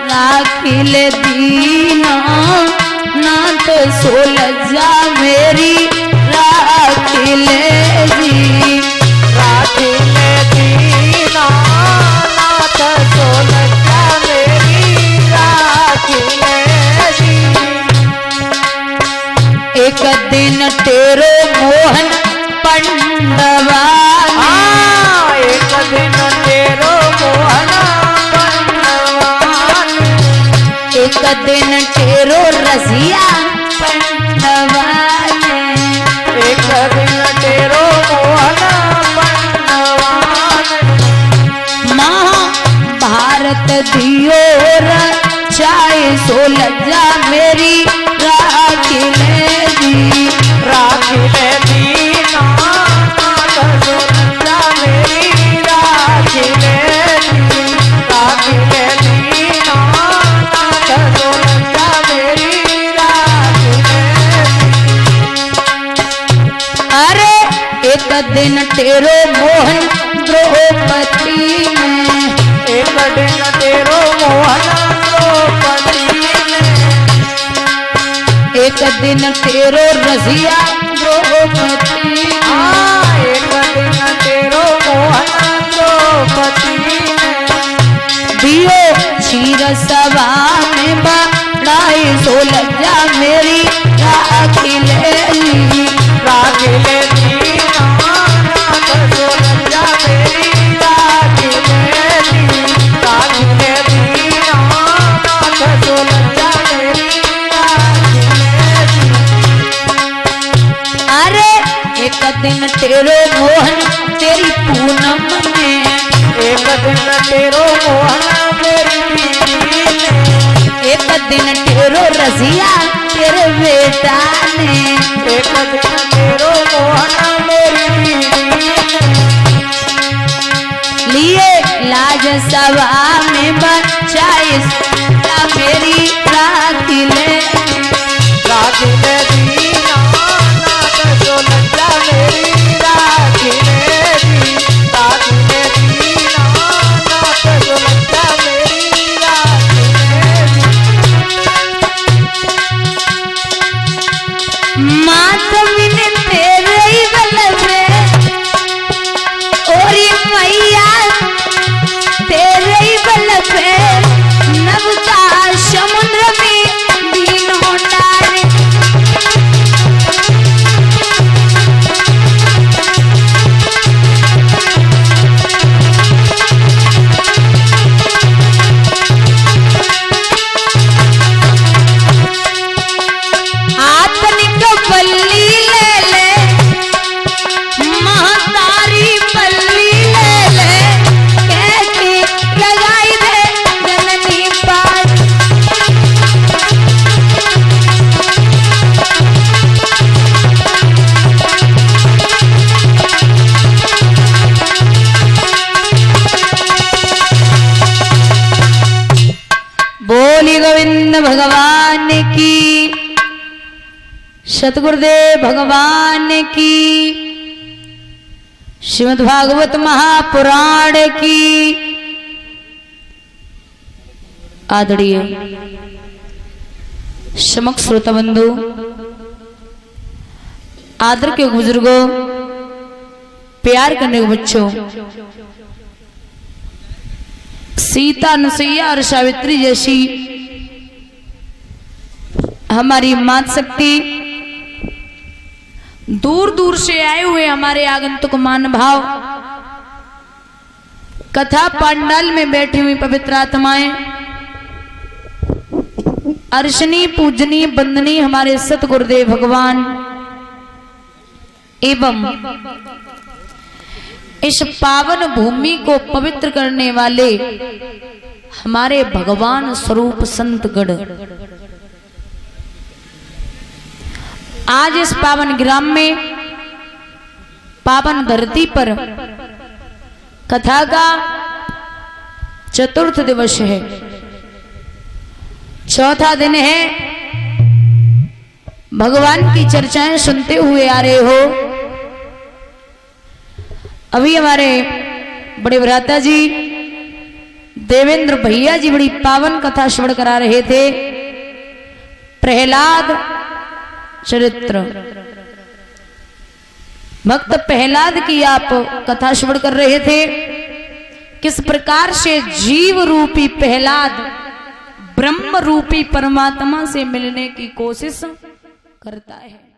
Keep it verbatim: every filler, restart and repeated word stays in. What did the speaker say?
राखिले दीना नाथ सो लज्जा मेरी राखिले जी। राखिले दीना नाथ सो लज्जा मेरी राखिले जी। एक दिन तेरो मोहन पंडवा एक दिन तेरो मोहन पंडवान। एक दिन तेरो रसिया पंडवान। एक दिन तेरो मोहन पंडवान। महाभारत दियो चाहे सो लज्जा मेरी राखिले जी। राखिले दीना नाथ सो लज्जा मेरी राखिले जी। राखिले दीना नाथ सो लज्जा मेरी राखिले जी। अरे एक दिन तेरो मोहन द्रौपदी में। एक दिन तेरो मोहन द्रौपदी में। एक दिन तेरो रसिया द्रौपदी में। एक दिन तेरो मोहन द्रौपदी में। दियो क्षीर सभा में बढ़ाई सो लज्जा मेरी राखिले जी। राखिले दीना नाथ सो लज्जा मेरी राखिले जी। राखिले दीना नाथ सो लज्जा मेरी राखिले जी। अरे एक दिन तेरो मोहन तेरी पूनम में। एक दिन तेरो मोहन मेरी बीवी ने। एक दिन तेरो रसिया तेरे बेटा ने। एक दिन तेरो मोहन मेरी बीवी ने। लिए लाज सभा में बचाए मेरी राखिले। राखिले दीना नाथ सो लज्जा मेरी राखिले जी। राखिले दीना नाथ सो लज्जा मेरी राखिले जी। मात मिन तेरे ही बलवे और ये मैया तेरे ही बलवे नव का समुद्र में दीनों डारे। आतनिक बल्ली ले ले महतारी बल्ली ले ले कैसी लगाई दे जननी पास। बोली गोविंद भगवान की, सतगुरुदेव भगवान की, श्रीमद् भागवत महापुराण की। आदरणीय समक्ष श्रोता बंधु, आदर के बुजुर्गों, प्यार करने के बच्चों, सीता, अनुसुईया और सावित्री जैसी हमारी मात शक्ति, दूर दूर से आए हुए हमारे आगंतुक मान भाव, कथा पंडाल में बैठी हुई पवित्र आत्माएं, अर्शनी पूजनी बंदनी हमारे सतगुरुदेव भगवान एवं इस पावन भूमि को पवित्र करने वाले हमारे भगवान स्वरूप संतगण, आज इस पावन ग्राम में, पावन धरती पर कथा का चतुर्थ दिवस है, चौथा दिन है। भगवान की चर्चाएं सुनते हुए आ रहे हो। अभी हमारे बड़े भ्राता जी देवेंद्र भैया जी बड़ी पावन कथा श्रवण करा रहे थे। प्रहलाद चरित्र, भक्त प्रहलाद की आप कथा श्रवण कर रहे थे। किस प्रकार से जीव रूपी प्रहलाद ब्रह्म रूपी परमात्मा से मिलने की कोशिश करता है।